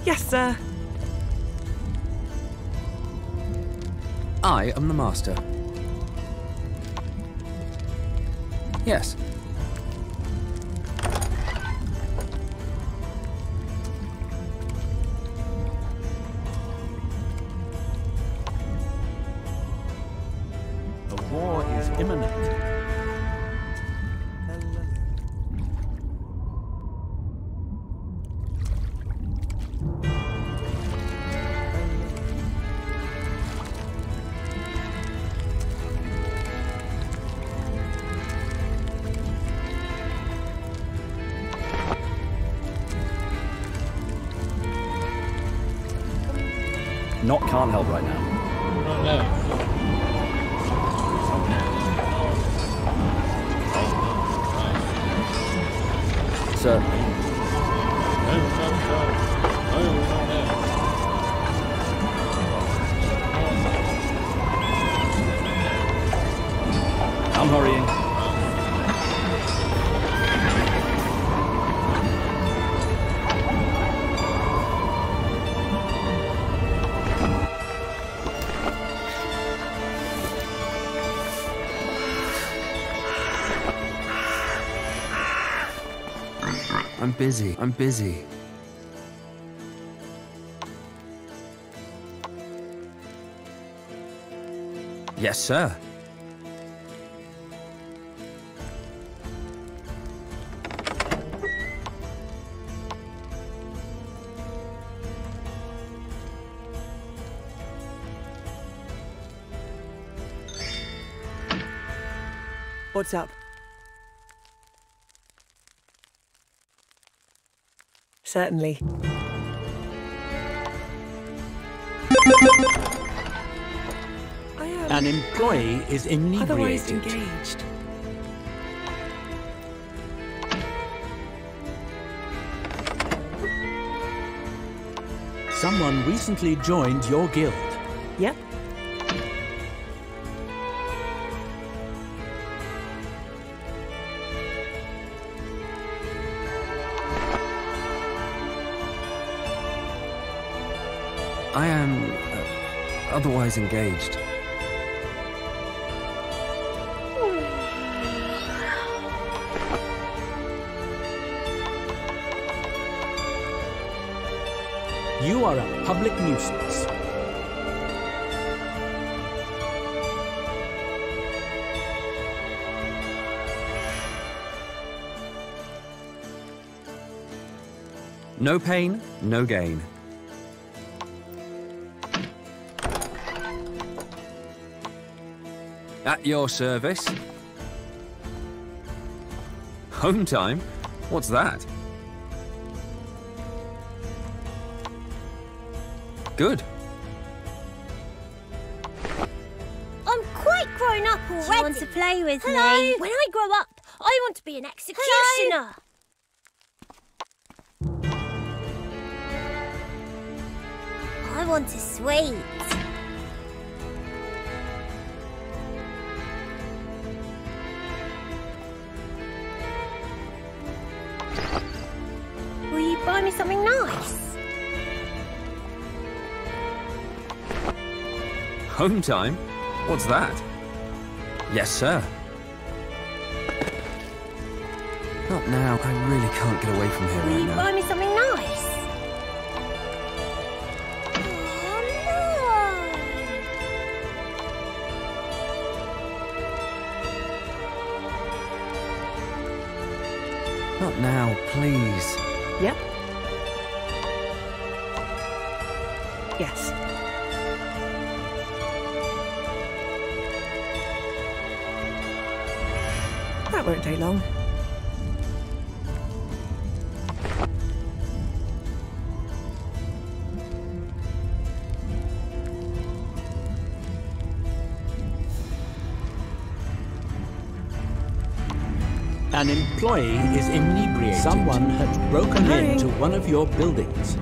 Yes, sir. I am the master. Yes. A war is imminent. Can't help right now. Certainly. I'm hurrying. I'm busy. Yes, sir. What's up? Certainly. I am An employee is otherwise inebriated. engaged. Someone recently joined your guild. Yep. I am otherwise engaged. You are a public nuisance. No pain, no gain. At your service. Home time? What's that? Good. I'm quite grown up already. Do you want to play with me? When I grow up, I want to be an executioner. I want a sweet. Will you buy me something nice? Home time? What's that? Yes, sir. Not now. I really can't get away from here Will right you now. buy me something nice? Oh, Not now, please. Yep. Yes. That won't take long. An employee is inebriated. Someone has broken into one of your buildings.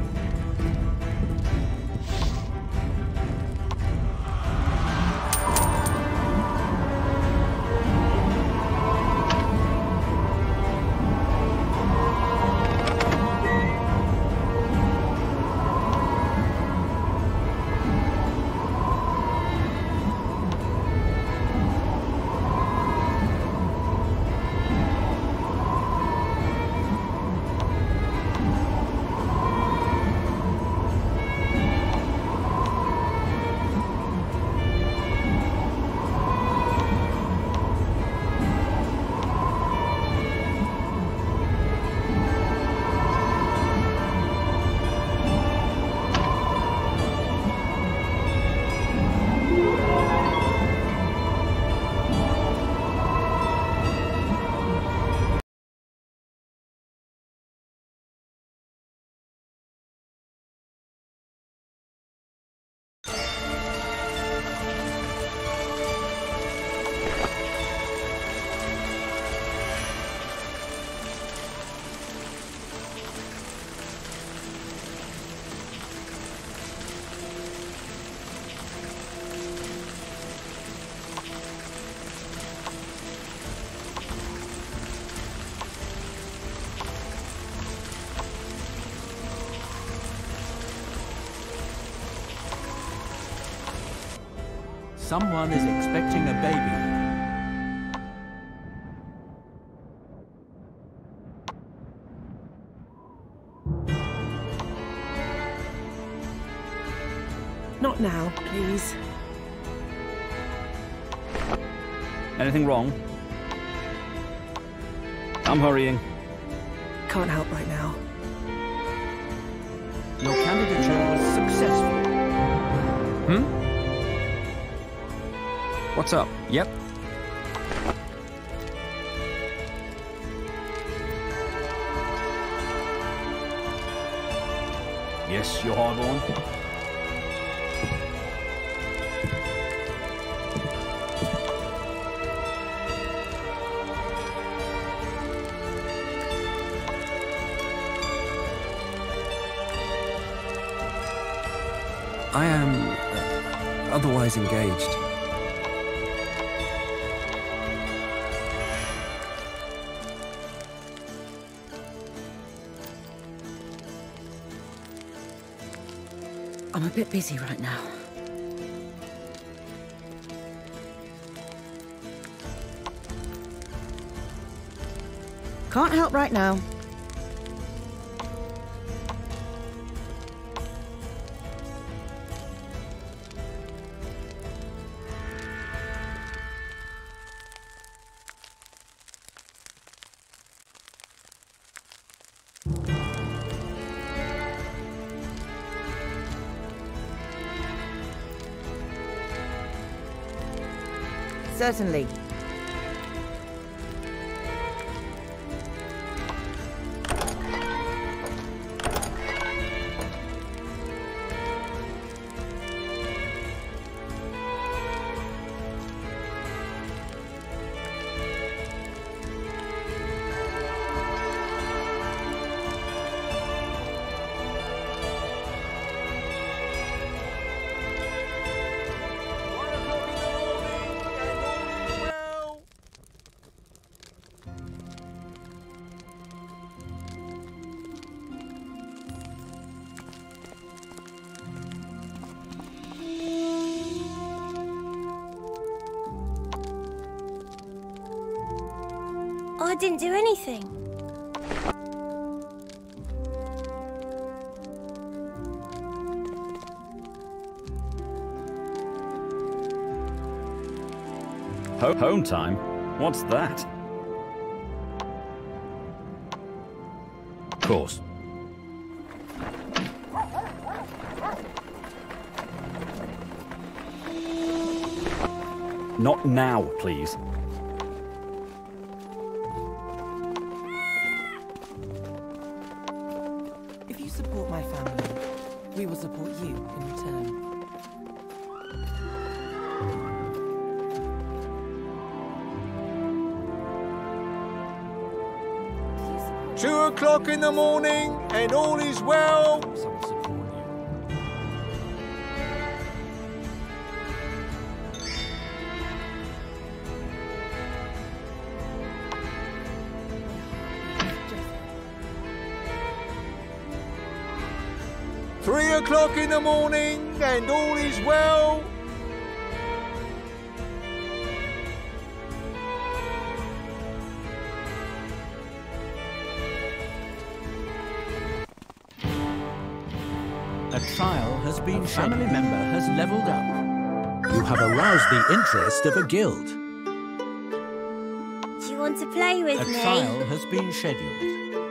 Someone is expecting a baby. Not now, please. Anything wrong? I'm hurrying. Can't help right now. Your candidature was successful. What's up? Yep. Yes, you're highborn. I am otherwise engaged. I'm a bit busy right now. Can't help right now. Certainly. I didn't do anything. Home time? What's that? Of course. Not now, please. If you support my family, we will support you in return. – 2 o'clock in the morning and all is well. Someone support you. – 3 o'clock in the morning and all is well. A trial has been. A family member has leveled up. You have aroused the interest of a guild. Do you want to play with me? A trial has been scheduled.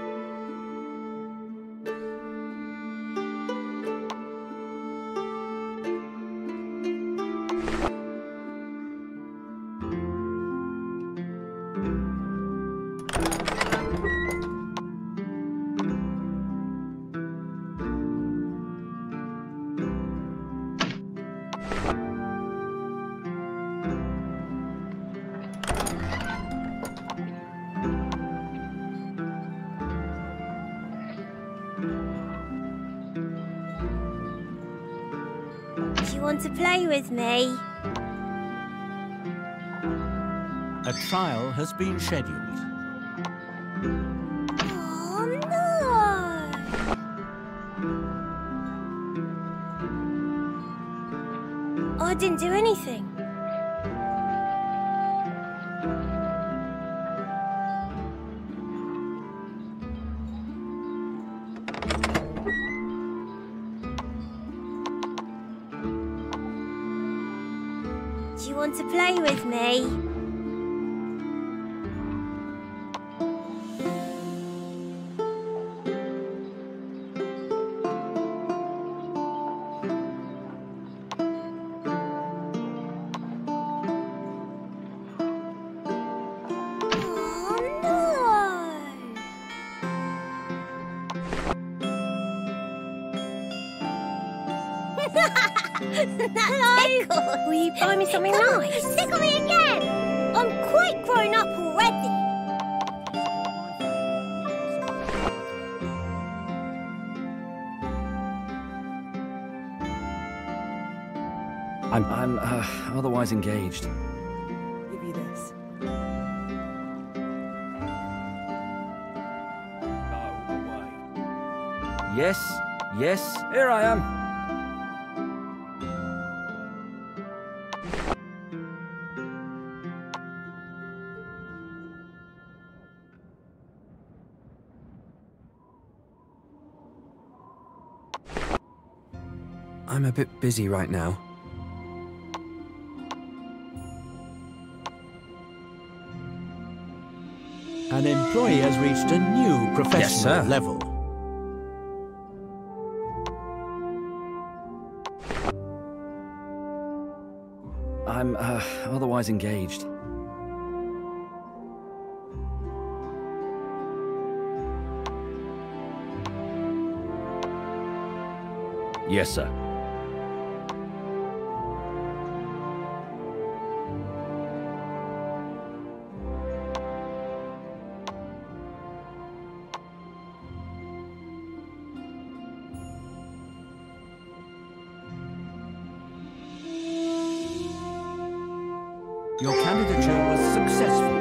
Do you want to play with me? A trial has been scheduled. Oh no! I didn't do anything. want to play with me? Hello. Will you buy me something nice? Tickle me again. I'm quite grown up already. I'm otherwise engaged. Give you this. Yes, yes, here I am. I'm a bit busy right now. An employee has reached a new professional sir. level. I'm otherwise engaged. Yes, sir. Your candidature was successful.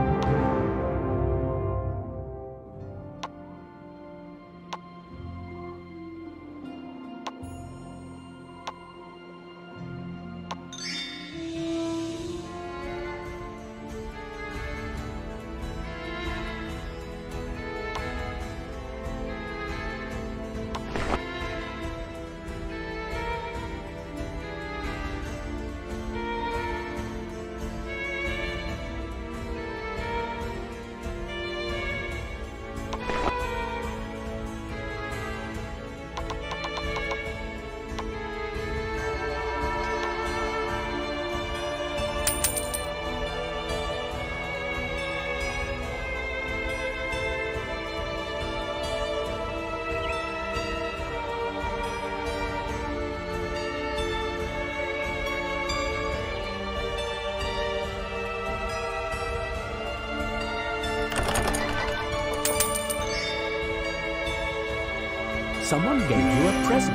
Someone gave you a present.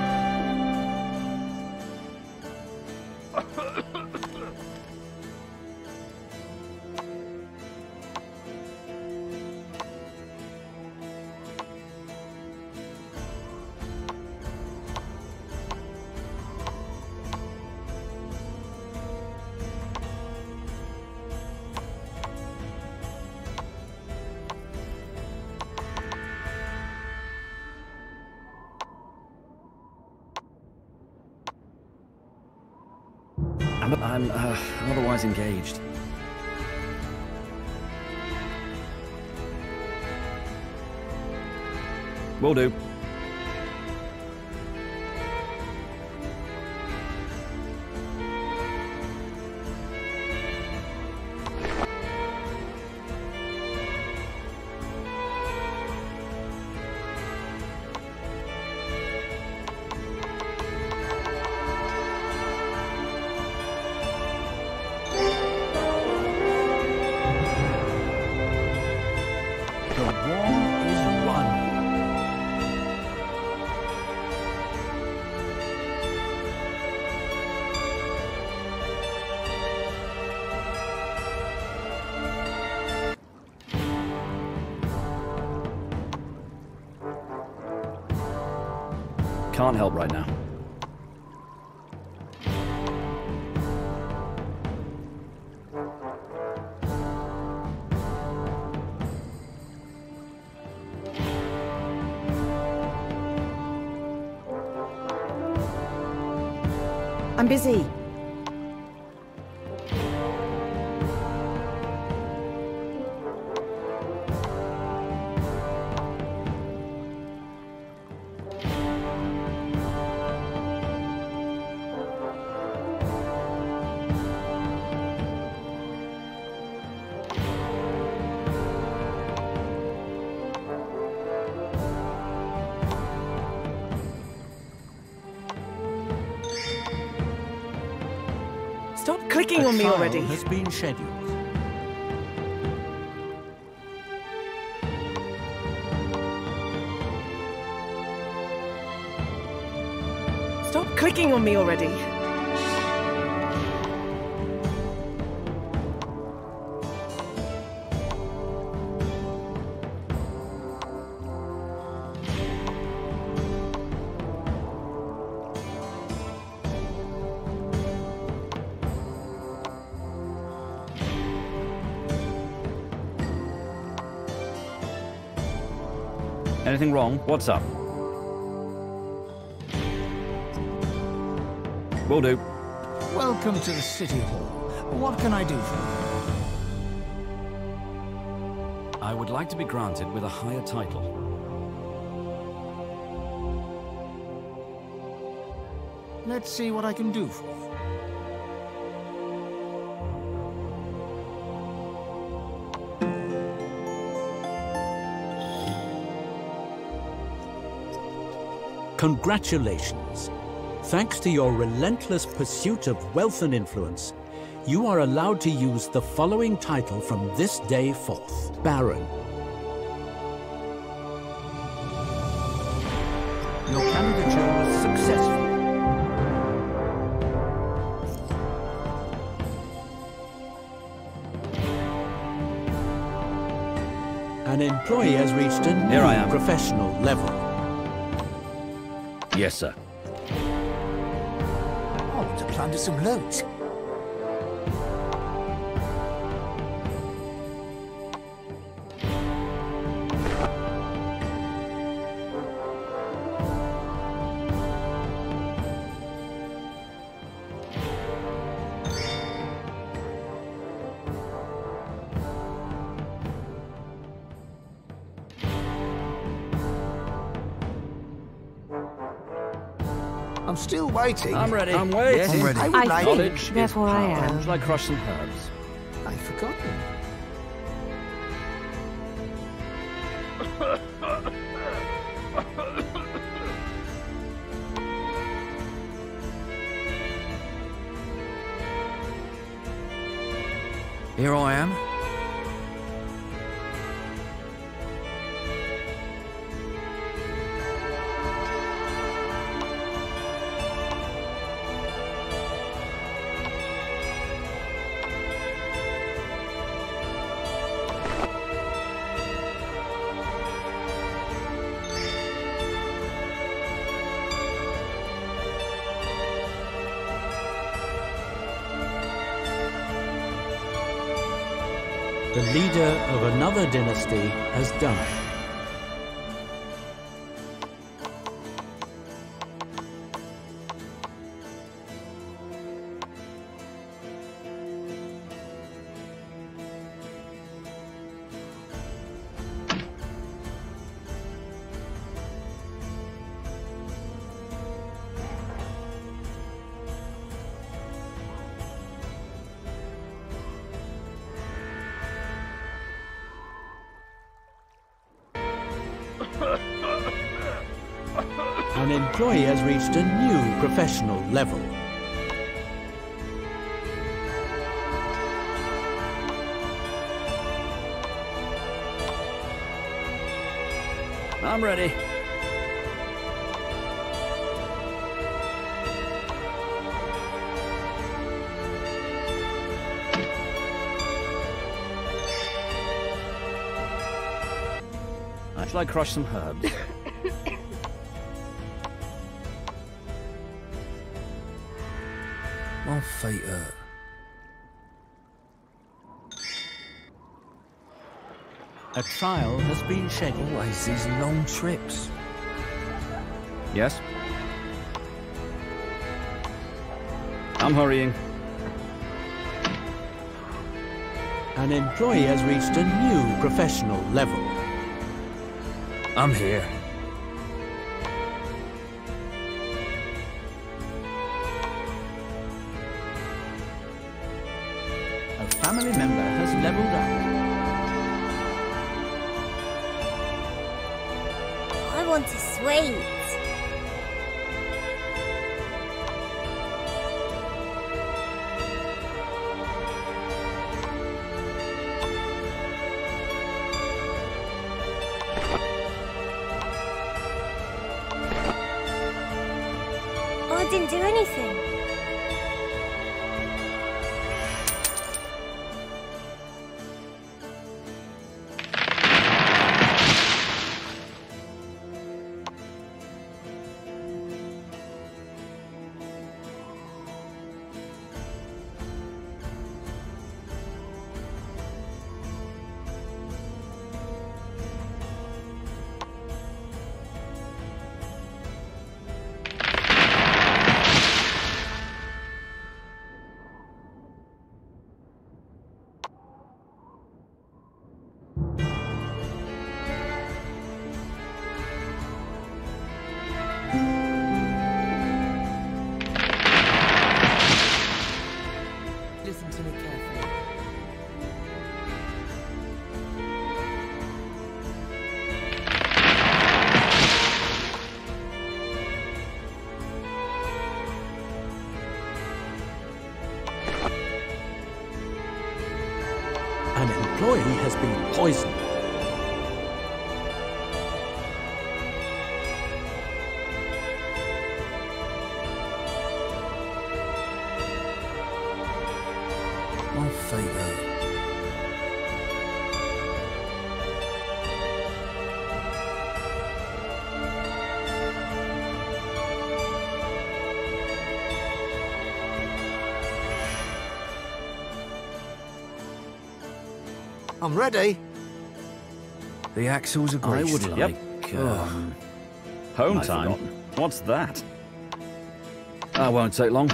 I'm otherwise engaged. Will do. Can't help right now. I'm busy. clicking on me already. A trial has been scheduled. Stop clicking on me already. Anything wrong? What's up? Will do. Welcome to the City Hall. What can I do for you? I would like to be granted with a higher title. Let's see what I can do for you. Congratulations. Thanks to your relentless pursuit of wealth and influence, you are allowed to use the following title from this day forth: Baron. Your candidature was successful. An employee has reached a Here I am. new professional level. Yes, sir. I want to plunder some loads. I'm still waiting. I'm ready. I'm waiting. Yes, I'm ready. I would like... Knowledge therefore is I power. am. Shall I crush some herbs? I've forgotten. Here I am. The leader of another dynasty has died. An employee has reached a new professional level. I'm ready. Shall I crush some herbs? My feet hurt. A trial has been scheduled. Always these long trips. Yes? I'm hurrying. An employee has reached a new professional level. I'm here. A family member has leveled up. I want a sweet. didn't do anything. Listen to me carefully. An employee has been poisoned. My fate hurt. I'm ready. The axles are I greased. would like... home time? What's that? I won't take long.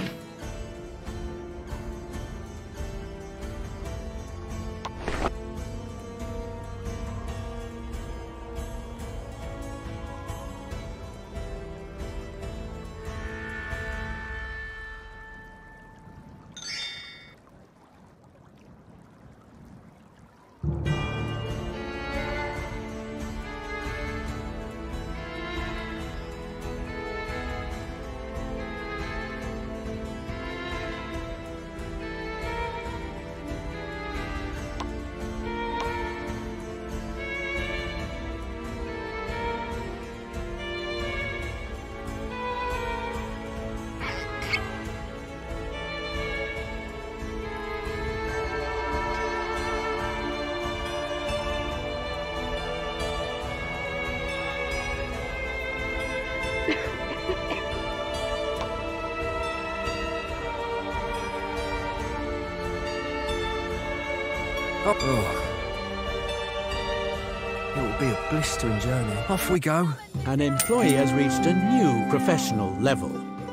It will be a blistering journey. Off we go. An employee has reached a new professional level.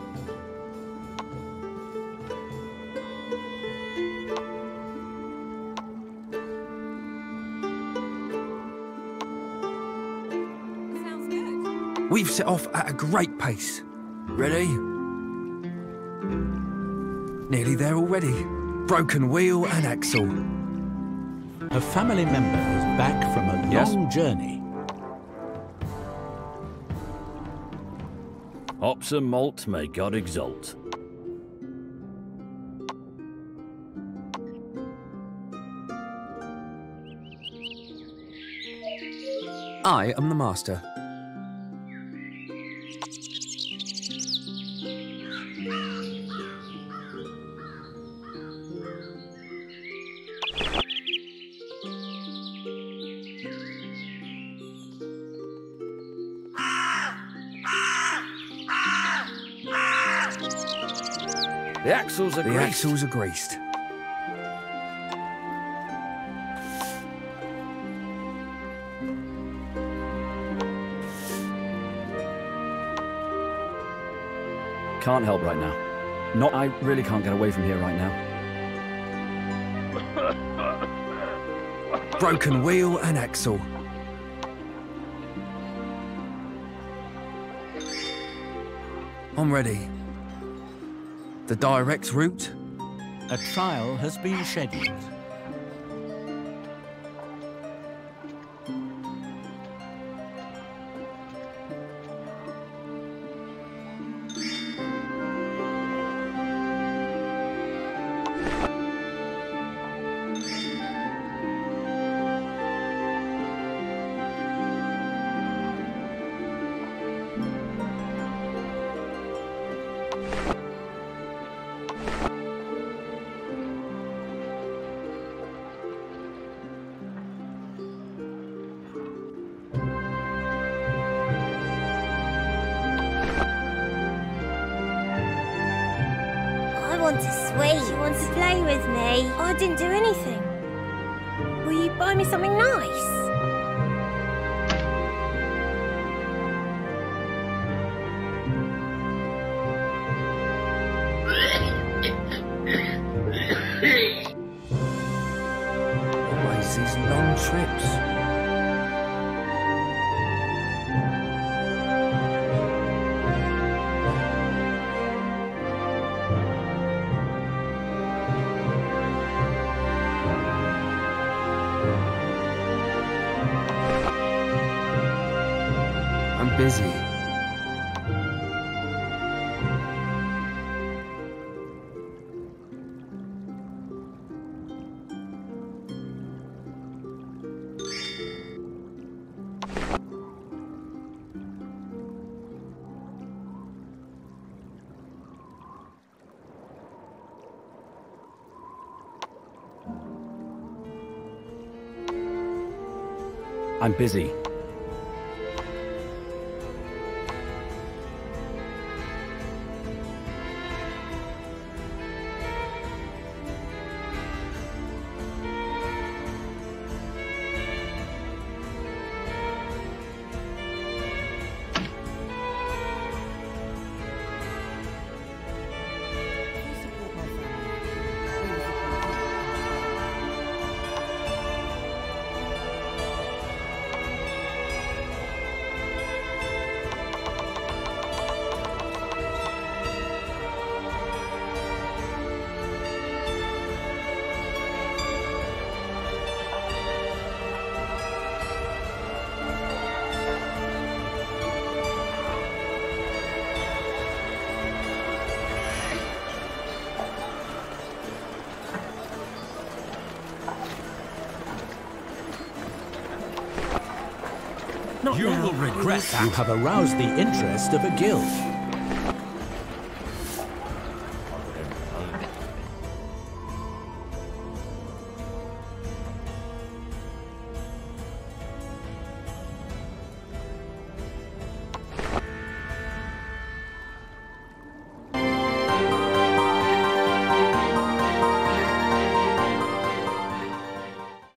We've set off at a great pace. Ready? Nearly there already. Broken wheel and axle. A family member is back from a long journey. Hops and malt, may God exalt. I am the master. The axles are greased. The axles are greased. Can't help right now. I really can't get away from here right now. Broken wheel and axle. I'm ready. The direct route? A trial has been scheduled. want a sweet. She wants to play with me. I didn't do anything. Will you buy me something nice? Always these long trips. I'm busy. I'm busy. Not You now. will regret that. You have aroused the interest of a guild.